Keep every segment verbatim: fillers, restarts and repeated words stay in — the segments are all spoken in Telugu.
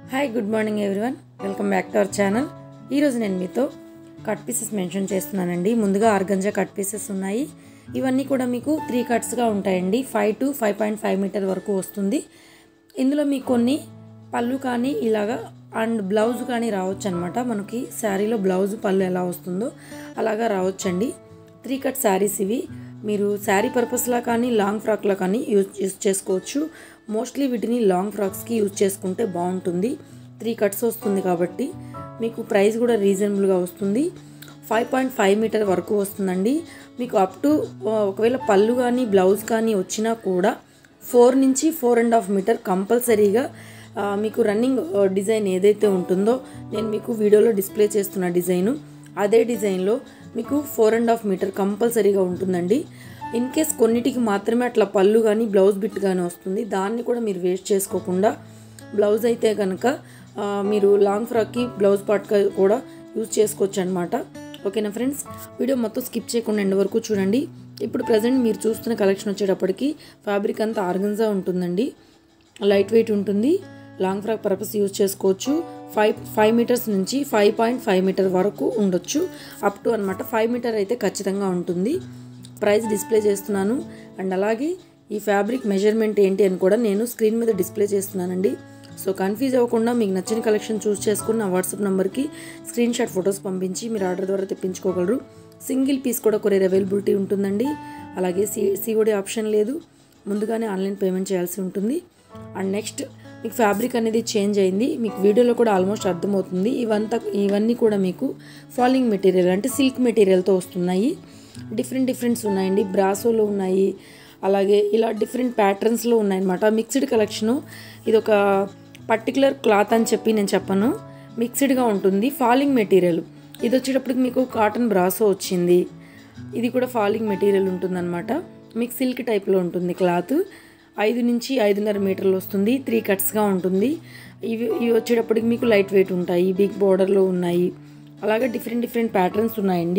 Hi good morning everyone, welcome back to our channel. ఈరోజు నేను మీతో కట్ పీసెస్ మెన్షన్ చేస్తున్నానండి. ముందుగా ఆర్గంజా కట్ పీసెస్ ఉన్నాయి. ఇవన్నీ కూడా మీకు త్రీ కట్స్గా ఉంటాయండి. Five to five point five metre వరకు వస్తుంది. ఇందులో మీకు కొన్ని పళ్ళు కానీ ఇలాగా అండ్ బ్లౌజ్ కానీ రావచ్చు అనమాట. మనకి శారీలో బ్లౌజ్ పళ్ళు ఎలా వస్తుందో అలాగా రావచ్చండి. త్రీ కట్ శారీస్ ఇవి. మీరు శారీ పర్పస్లా కానీ లాంగ్ ఫ్రాక్లా కానీ యూజ్ యూజ్ చేసుకోవచ్చు. మోస్ట్లీ వీటిని లాంగ్ ఫ్రాక్స్కి యూజ్ చేసుకుంటే బాగుంటుంది. త్రీ కట్స్ వస్తుంది కాబట్టి మీకు ప్రైస్ కూడా రీజనబుల్గా వస్తుంది. ఫైవ్ పాయింట్ ఫైవ్ మీటర్ వరకు వస్తుందండి. మీకు అప్ టు ఒకవేళ పళ్ళు కానీ బ్లౌజ్ కానీ వచ్చినా కూడా ఫోర్ నుంచి ఫోర్ అండ్ హాఫ్ మీటర్ కంపల్సరీగా మీకు రన్నింగ్ డిజైన్ ఏదైతే ఉంటుందో నేను మీకు వీడియోలో డిస్ప్లే చేస్తున్న డిజైను అదే డిజైన్లో మీకు ఫోర్ అండ్ హాఫ్ మీటర్ కంపల్సరీగా ఉంటుందండి. ఇన్ కేస్ కొన్నిటికి మాత్రమే అట్లా పళ్ళు కానీ బ్లౌజ్ బిట్ కానీ వస్తుంది. దాన్ని కూడా మీరు వేస్ట్ చేసుకోకుండా బ్లౌజ్ అయితే కనుక మీరు లాంగ్ ఫ్రాక్కి బ్లౌజ్ పార్ట్గా కూడా యూజ్ చేసుకోవచ్చు అనమాట. ఓకేనా ఫ్రెండ్స్, వీడియో మొత్తం స్కిప్ చేయకుండా ఎండ్ వరకు చూడండి. ఇప్పుడు ప్రజెంట్ మీరు చూస్తున్న కలెక్షన్ వచ్చేటప్పటికి ఫ్యాబ్రిక్ అంతా ఆర్గన్జా ఉంటుందండి. లైట్ వెయిట్ ఉంటుంది. లాంగ్ ఫ్రాక్ పర్పస్ యూజ్ చేసుకోవచ్చు. ఫైవ్ ఫైవ్ మీటర్స్ నుంచి ఫైవ్ పాయింట్ ఫైవ్ మీటర్ వరకు ఉండొచ్చు. అప్ టు అనమాట ఫైవ్ మీటర్ అయితే ఖచ్చితంగా ఉంటుంది. ప్రైస్ డిస్ప్లే చేస్తున్నాను అండ్ అలాగే ఈ ఫ్యాబ్రిక్ మెజర్మెంట్ ఏంటి అని కూడా నేను స్క్రీన్ మీద డిస్ప్లే చేస్తున్నానండి. సో కన్ఫ్యూజ్ అవ్వకుండా మీకు నచ్చిన కలెక్షన్ చూస్ చేసుకుని నా వాట్సాప్ నెంబర్కి స్క్రీన్ షాట్ ఫొటోస్ పంపించి మీరు ఆర్డర్ ద్వారా తెప్పించుకోగలరు. సింగిల్ పీస్ కూడా కొరియర్ అవైలబిలిటీ ఉంటుందండి. అలాగే సి సిఓడి ఆప్షన్ లేదు. ముందుగానే ఆన్లైన్ పేమెంట్ చేయాల్సి ఉంటుంది. అండ్ నెక్స్ట్ మీకు ఫ్యాబ్రిక్ అనేది చేంజ్ అయింది. మీకు వీడియోలో కూడా ఆల్మోస్ట్ అర్థమవుతుంది. ఇవంతా ఇవన్నీ కూడా మీకు ఫాలింగ్ మెటీరియల్ అంటే సిల్క్ మెటీరియల్తో వస్తున్నాయి. డిఫరెంట్ డిఫరెంట్స్ ఉన్నాయండి. బ్రాసోలో ఉన్నాయి, అలాగే ఇలా డిఫరెంట్ ప్యాటర్న్స్లో ఉన్నాయన్నమాట. Mixed collection. ఇది ఒక పర్టికులర్ క్లాత్ అని చెప్పి నేను చెప్పను, మిక్స్డ్గా ఉంటుంది. ఫాలింగ్ మెటీరియల్ ఇది వచ్చేటప్పటికి మీకు కాటన్ బ్రాసో వచ్చింది. ఇది కూడా ఫాలింగ్ మెటీరియల్ ఉంటుందన్నమాట. మీకు సిల్క్ టైప్లో ఉంటుంది క్లాత్. ఐదు నుంచి ఐదున్నర మీటర్లు వస్తుంది. త్రీ కట్స్గా ఉంటుంది. ఇవి ఇవి వచ్చేటప్పటికి మీకు లైట్ వెయిట్ ఉంటాయి. బిగ్ బోర్డర్లో ఉన్నాయి. అలాగే డిఫరెంట్ డిఫరెంట్ ప్యాటర్న్స్ ఉన్నాయండి.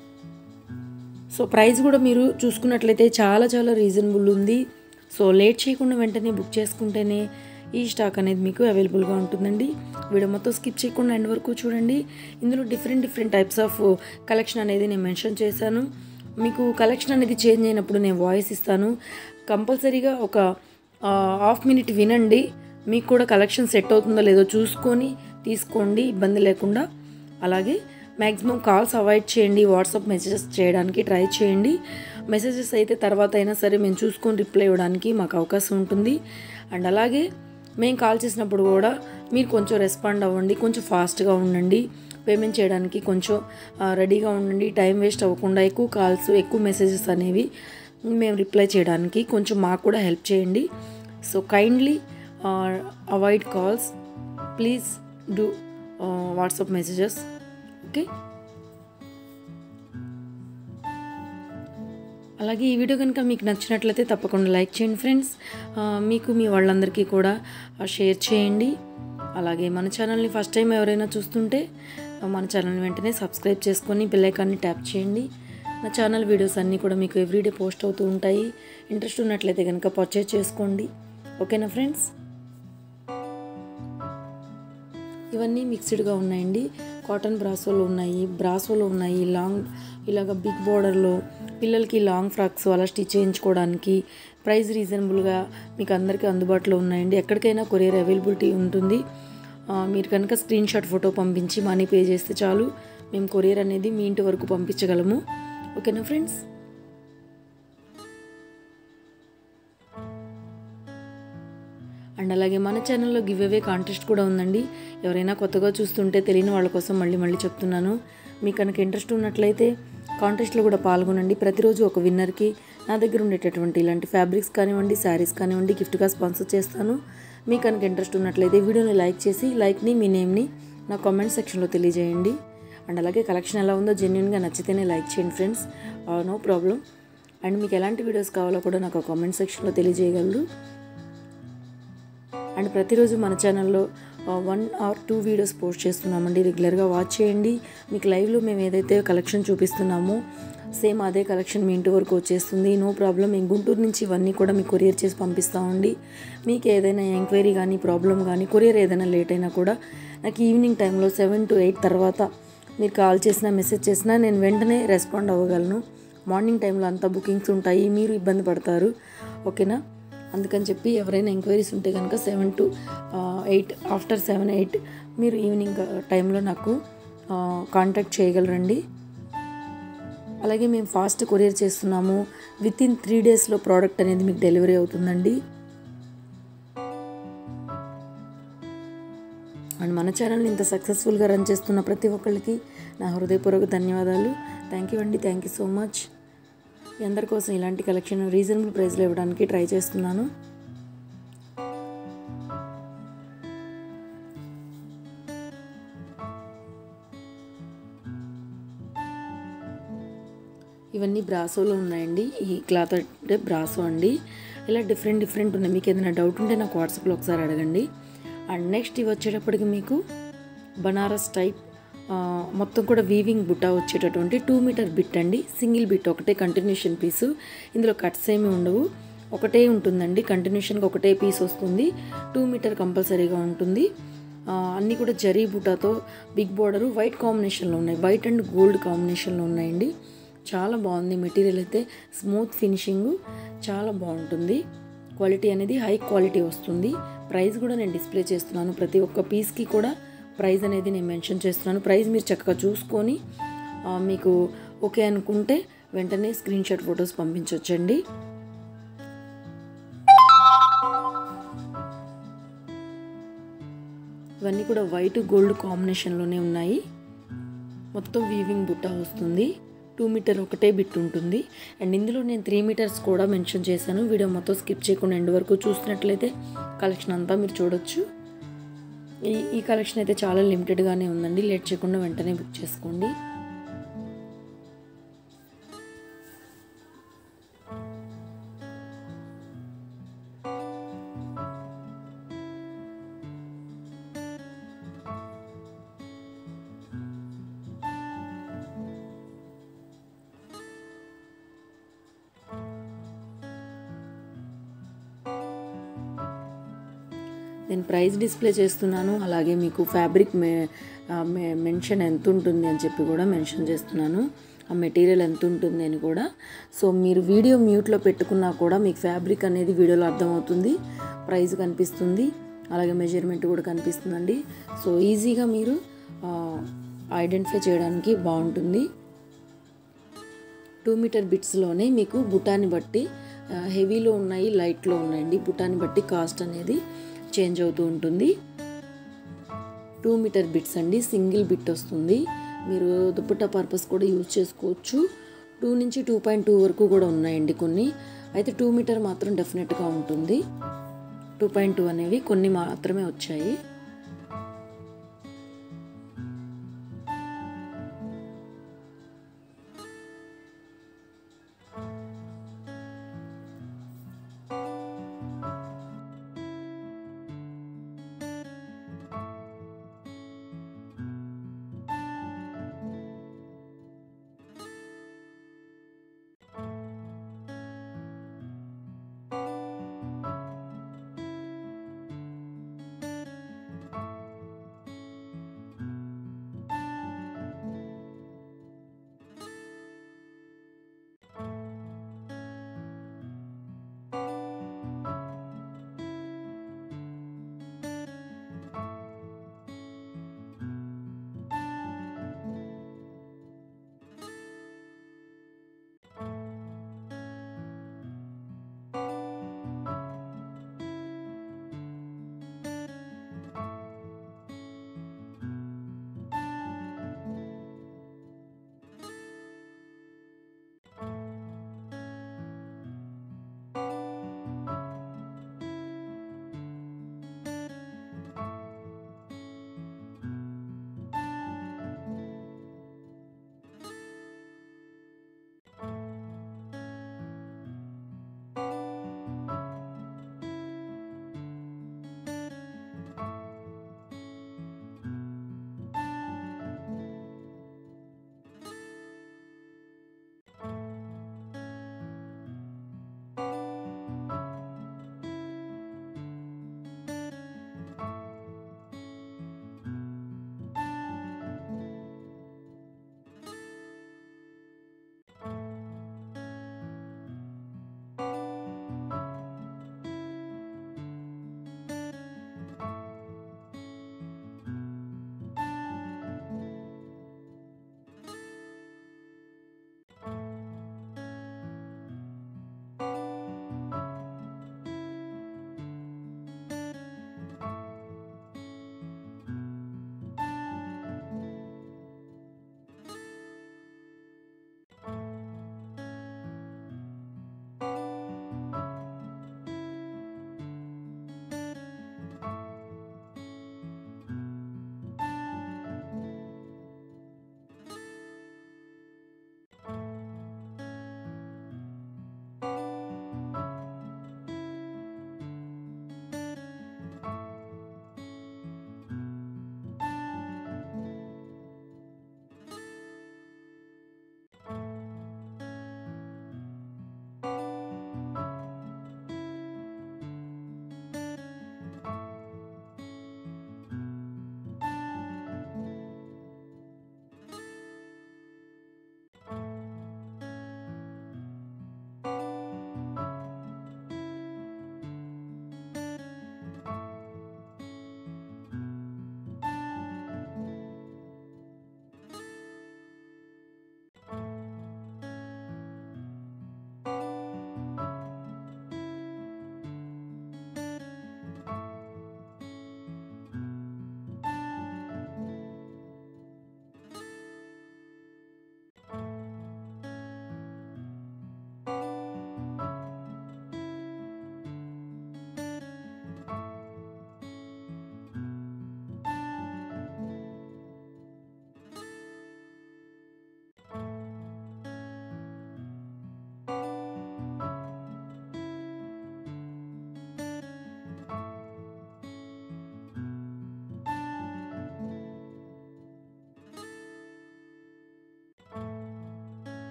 సో ప్రైస్ కూడా మీరు చూసుకున్నట్లయితే చాలా చాలా రీజనబుల్ ఉంది. సో లేట్ చేయకుండా వెంటనే బుక్ చేసుకుంటేనే ఈ స్టాక్ అనేది మీకు అవైలబుల్గా ఉంటుందండి. వీడియో మొత్తం స్కిప్ చేయకుండా ఎండ్ వరకు చూడండి. ఇందులో different different types of collection అనేది నేను మెన్షన్ చేశాను. మీకు కలెక్షన్ అనేది చేంజ్ అయినప్పుడు నేను వాయిస్ ఇస్తాను. కంపల్సరీగా ఒక హాఫ్ మినిట్ వినండి. మీకు కూడా కలెక్షన్ సెట్ అవుతుందో లేదో చూసుకొని తీసుకోండి, ఇబ్బంది లేకుండా. అలాగే మ్యాక్సిమం కాల్స్ అవాయిడ్ చేయండి. వాట్సాప్ మెసేజెస్ చేయడానికి ట్రై చేయండి. మెసేజెస్ అయితే తర్వాత అయినా సరే మేము చూసుకొని రిప్లై ఇవ్వడానికి మాకు అవకాశం ఉంటుంది. అండ్ అలాగే మేము కాల్ చేసినప్పుడు కూడా మీరు కొంచెం రెస్పాండ్ అవ్వండి. కొంచెం ఫాస్ట్గా ఉండండి. పేమెంట్ చేయడానికి కొంచెం రెడీగా ఉండండి. టైం వేస్ట్ అవ్వకుండా ఎక్కువ కాల్స్ ఎక్కువ మెసేజెస్ అనేవి మేము రిప్లై చేయడానికి కొంచెం మాకు కూడా హెల్ప్ చేయండి. So kindly avoid calls, please do WhatsApp messages. Okay, అలాగే ఈ వీడియో కనుక మీకు నచ్చినట్లయితే తప్పకుండా లైక్ చేయండి ఫ్రెండ్స్. మీకు మీ వాళ్ళందరికీ కూడా షేర్ చేయండి. అలాగే మన ఛానల్ని ఫస్ట్ టైం ఎవరైనా చూస్తుంటే మన ఛానల్ని వెంటనే సబ్స్క్రైబ్ చేసుకొని బెల్ ఐకాన్ని ట్యాప్ చేయండి. నా ఛానల్ వీడియోస్ అన్నీ కూడా మీకు ఎవ్రీడే పోస్ట్ అవుతూ ఉంటాయి. ఇంట్రెస్ట్ ఉన్నట్లయితే కనుక పర్చేజ్ చేసుకోండి. ఓకేనా ఫ్రెండ్స్, ఇవన్నీ మిక్స్డ్గా ఉన్నాయండి. కాటన్ బ్రాసోలో ఉన్నాయి, బ్రాసోలో ఉన్నాయి, లాంగ్ ఇలాగ బిగ్ బోర్డర్లో పిల్లలకి లాంగ్ ఫ్రాక్స్ అలా స్టిచ్ చేయించుకోవడానికి ప్రైస్ రీజనబుల్గా మీకు అందరికీ అందుబాటులో ఉన్నాయండి. ఎక్కడికైనా కొరియర్ అవైలబిలిటీ ఉంటుంది. మీరు కనుక స్క్రీన్ షాట్ ఫోటో పంపించి మనీ పే చేస్తే చాలు, మేము కొరియర్ అనేది మీ ఇంటి వరకు పంపించగలము. ఓకేనా ఫ్రెండ్స్, అండ్ అలాగే మన ఛానల్లో గివ్ అవే కాంటెస్ట్ కూడా ఉందండి. ఎవరైనా కొత్తగా చూస్తుంటే తెలియని వాళ్ళ కోసం మళ్ళీ మళ్ళీ చెప్తున్నాను. మీకు కనుక ఇంట్రెస్ట్ ఉన్నట్లయితే కాంటెస్ట్లో కూడా పాల్గొనండి. ప్రతిరోజు ఒక విన్నర్కి నా దగ్గర ఉండేటటువంటి ఇలాంటి ఫ్యాబ్రిక్స్ కానివ్వండి, శారీస్ కానివ్వండి గిఫ్ట్గా స్పాన్సర్ చేస్తాను. మీకు కనుక ఇంట్రెస్ట్ ఉన్నట్లయితే వీడియోని లైక్ చేసి లైక్ని మీ నేమ్ని నా కామెంట్ సెక్షన్లో తెలియజేయండి. అండ్ అలాగే కలెక్షన్ ఎలా ఉందో జెన్యున్గా నచ్చితేనే లైక్ చేయండి ఫ్రెండ్స్, నో ప్రాబ్లం. అండ్ మీకు ఎలాంటి వీడియోస్ కావాలో కూడా నాకు కామెంట్ సెక్షన్లో తెలియజేయగలరు. అండ్ ప్రతిరోజు మన ఛానల్లో one or two videos post చేస్తున్నామండి. రెగ్యులర్గా వాచ్ చేయండి. మీకు లైవ్లో మేము ఏదైతే కలెక్షన్ చూపిస్తున్నామో సేమ్ అదే కలెక్షన్ మీ ఇంటి వరకు వచ్చేస్తుంది. No problem. మేము గుంటూరు నుంచి ఇవన్నీ కూడా మీకు కొరియర్ చేసి పంపిస్తామండి. మీకు ఏదైనా ఎంక్వైరీ కానీ ప్రాబ్లం కానీ కొరియర్ ఏదైనా లేట్ అయినా కూడా నాకు ఈవినింగ్ టైంలో సెవెన్ టు ఎయిట్ తర్వాత మీరు కాల్ చేసినా మెసేజ్ చేసినా నేను వెంటనే రెస్పాండ్ అవ్వగలను. మార్నింగ్ టైంలో అంతా బుకింగ్స్ ఉంటాయి, మీరు ఇబ్బంది పడతారు. ఓకేనా? అందుకని చెప్పి ఎవరైనా ఎంక్వైరీస్ ఉంటే కనుక seven to eight after seven eight మీరు ఈవినింగ్ టైంలో నాకు కాంటాక్ట్ చేయగలరండి. అలాగే మేము ఫాస్ట్ కొరియర్ చేస్తున్నాము. విత్ ఇన్ త్రీ డేస్లో ప్రోడక్ట్ అనేది మీకు డెలివరీ అవుతుందండి. అండ్ మన ఛానల్ని ఇంత సక్సెస్ఫుల్గా రన్ చేస్తున్న ప్రతి ఒక్కరికి నా హృదయపూర్వక ధన్యవాదాలు. థ్యాంక్ యూ అండి. Thank you so much. మీ అందరి కోసం ఇలాంటి కలెక్షన్ రీజనబుల్ ప్రైస్లో ఇవ్వడానికి ట్రై చేస్తున్నాను. ఇవన్నీ బ్రాసోలో ఉన్నాయండి. ఈ క్లాత్ అంటే బ్రాసో అండి. ఇలా డిఫరెంట్ డిఫరెంట్ ఉన్నాయి. మీకు ఏదైనా డౌట్ ఉంటే నాకు వాట్సాప్లో ఒకసారి అడగండి. అండ్ నెక్స్ట్ ఇవి వచ్చేటప్పటికి మీకు బనారస్ టైప్ మొత్తం కూడా వీవింగ్ బుట్ట వచ్చేటటువంటి టూ మీటర్ బిట్ అండి. సింగిల్ బిట్ ఒకటే కంటిన్యూషన్ పీసు. ఇందులో కట్స్ ఏమి ఉండవు, ఒకటే ఉంటుందండి. కంటిన్యూషన్గా ఒకటే పీస్ వస్తుంది. టూ మీటర్ కంపల్సరీగా ఉంటుంది. అన్నీ కూడా జరీ బుటాతో బిగ్ బోర్డరు వైట్ కాంబినేషన్లో ఉన్నాయి. వైట్ అండ్ గోల్డ్ కాంబినేషన్లో ఉన్నాయండి. చాలా బాగుంది. మెటీరియల్ అయితే స్మూత్ ఫినిషింగ్ చాలా బాగుంటుంది. క్వాలిటీ అనేది హై క్వాలిటీ వస్తుంది. ప్రైస్ కూడా నేను డిస్ప్లే చేస్తున్నాను. ప్రతి ఒక్క పీస్కి కూడా ప్రైస్ అనేది నేను మెన్షన్ చేస్తున్నాను. ప్రైస్ మీరు చక్కగా చూసుకొని మీకు ఓకే అనుకుంటే వెంటనే స్క్రీన్ షాట్ ఫొటోస్ పంపించవచ్చండి. ఇవన్నీ కూడా వైట్ గోల్డ్ కాంబినేషన్లోనే ఉన్నాయి. మొత్తం వీవింగ్ బుట్ట వస్తుంది. టూ మీటర్ ఒకటే బిట్ ఉంటుంది. అండ్ ఇందులో నేను త్రీ మీటర్స్ కూడా మెన్షన్ చేశాను. వీడియో మొత్తం స్కిప్ చేయకుండా ఎండ్ వరకు చూసినట్లయితే కలెక్షన్ అంతా మీరు చూడొచ్చు. ఈ ఈ కలెక్షన్ అయితే చాలా లిమిటెడ్గానే ఉందండి. లేట్ చేయకుండా వెంటనే బుక్ చేసుకోండి. నేను ప్రైస్ డిస్ప్లే చేస్తున్నాను. అలాగే మీకు ఫ్యాబ్రిక్ మే మెన్షన్ ఎంత ఉంటుంది అని చెప్పి కూడా మెన్షన్ చేస్తున్నాను. ఆ మెటీరియల్ ఎంత ఉంటుంది అని కూడా. సో మీరు వీడియో మ్యూట్లో పెట్టుకున్నా కూడా మీకు ఫ్యాబ్రిక్ అనేది వీడియోలో అర్థమవుతుంది. ప్రైస్ కనిపిస్తుంది, అలాగే మెజర్మెంట్ కూడా కనిపిస్తుందండి. సో ఈజీగా మీరు ఐడెంటిఫై చేయడానికి బాగుంటుంది. టూ మీటర్ బిట్స్లోనే మీకు బుటాని బట్టి హెవీలో ఉన్నాయి, లైట్లో ఉన్నాయండి. బుటాని బట్టి కాస్ట్ అనేది చేంజ్ అవుతూ ఉంటుంది. టూ మీటర్ బిట్స్ అండి. సింగిల్ బిట్ వస్తుంది. మీరు దుపట్టా పర్పస్ కూడా యూజ్ చేసుకోవచ్చు. టూ నుంచి టూ పాయింట్ టూ వరకు కూడా ఉన్నాయండి కొన్ని. అయితే టూ మీటర్ మాత్రం డెఫినెట్గా ఉంటుంది. టూ పాయింట్ టూ అనేవి కొన్ని మాత్రమే వచ్చాయి.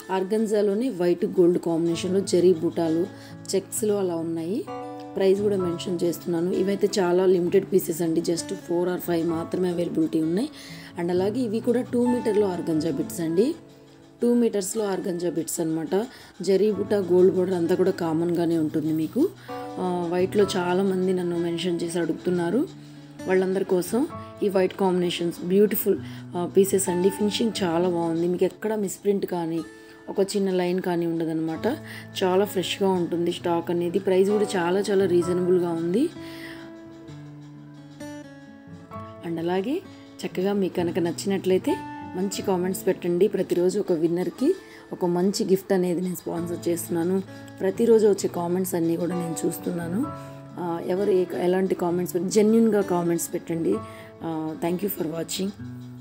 ఆర్గంజాలోనే వైట్ గోల్డ్ కాంబినేషన్లో జరీ బుటాలు చెక్స్లో అలా ఉన్నాయి. ప్రైస్ కూడా మెన్షన్ చేస్తున్నాను. ఇవైతే చాలా లిమిటెడ్ పీసెస్ అండి, జస్ట్ ఫోర్ ఆర్ ఫైవ్ మాత్రమే అవైలబిలిటీ ఉన్నాయి. అండ్ అలాగే ఇవి కూడా టూ మీటర్లో ఆర్గంజా బిట్స్ అండి, టూ మీటర్స్లో ఆర్గంజా బిట్స్ అనమాట. జరీ బుటా గోల్డ్ బోర్డర్ అంతా కూడా కామన్గానే ఉంటుంది మీకు. వైట్లో చాలామంది నన్ను మెన్షన్ చేసి అడుగుతున్నారు, వాళ్ళందరి కోసం ఈ వైట్ కాంబినేషన్స్ బ్యూటిఫుల్ పీసెస్ అండి. ఫినిషింగ్ చాలా బాగుంది, మీకు ఎక్కడ మిస్ప్రింట్ కానీ ఒక చిన్న లైన్ కానీ ఉండదన్నమాట. చాలా ఫ్రెష్గా ఉంటుంది స్టాక్ అనేది. ప్రైస్ కూడా చాలా చాలా రీజనబుల్గా ఉంది. అండ్ అలాగే చక్కగా మీకు కనుక నచ్చినట్లయితే మంచి కామెంట్స్ పెట్టండి. ప్రతిరోజు ఒక విన్నర్కి ఒక మంచి గిఫ్ట్ అనేది నేను స్పాన్సర్ చేస్తున్నాను. ప్రతిరోజు వచ్చే కామెంట్స్ అన్నీ కూడా నేను చూస్తున్నాను. ఎవరు ఎలాంటి కామెంట్స్ జెన్యున్గా కామెంట్స్ పెట్టండి. Thank you for watching.